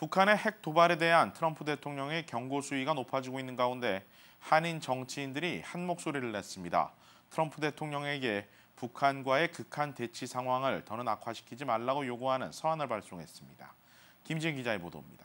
북한의 핵 도발에 대한 트럼프 대통령의 경고 수위가 높아지고 있는 가운데 한인 정치인들이 한 목소리를 냈습니다. 트럼프 대통령에게 북한과의 극한 대치 상황을 더는 악화시키지 말라고 요구하는 서한을 발송했습니다. 김지은 기자의 보도입니다.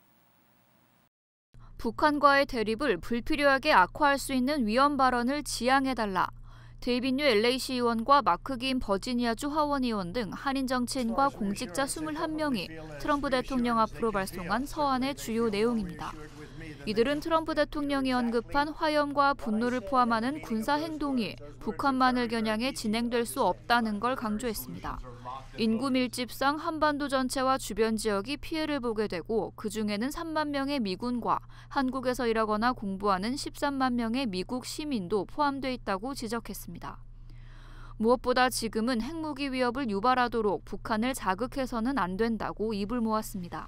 북한과의 대립을 불필요하게 악화할 수 있는 위험 발언을 지양해달라. 데이빗 뉴 LA시 의원과 마크 긴 버지니아주 하원 의원 등 한인 정치인과 공직자 21명이 트럼프 대통령 앞으로 발송한 서한의 주요 내용입니다. 이들은 트럼프 대통령이 언급한 화염과 분노를 포함하는 군사 행동이 북한만을 겨냥해 진행될 수 없다는 걸 강조했습니다. 인구 밀집상 한반도 전체와 주변 지역이 피해를 보게 되고 그중에는 3만 명의 미군과 한국에서 일하거나 공부하는 13만 명의 미국 시민도 포함돼 있다고 지적했습니다. 무엇보다 지금은 핵무기 위협을 유발하도록 북한을 자극해서는 안 된다고 입을 모았습니다.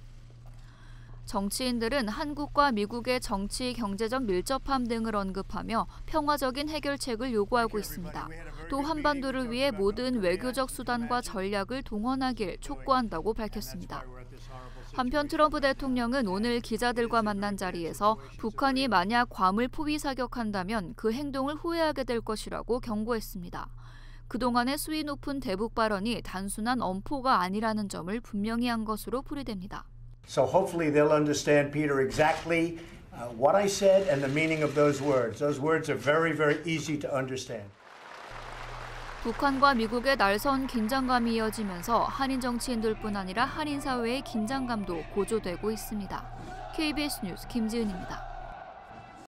정치인들은 한국과 미국의 정치, 경제적 밀접함 등을 언급하며 평화적인 해결책을 요구하고 있습니다. 또 한반도를 위해 모든 외교적 수단과 전략을 동원하길 촉구한다고 밝혔습니다. 한편 트럼프 대통령은 오늘 기자들과 만난 자리에서 북한이 만약 괌을 포위 사격한다면 그 행동을 후회하게 될 것이라고 경고했습니다. 그동안의 수위 높은 대북 발언이 단순한 엄포가 아니라는 점을 분명히 한 것으로 풀이됩니다. So hopefully they'll understand, Peter, exactly what I said and the meaning of those words. Those words are very, very easy to understand. 북한과 미국의 날선 긴장감이 이어지면서 한인 정치인들뿐 아니라 한인 사회의 긴장감도 고조되고 있습니다. KBS 뉴스 김지은입니다.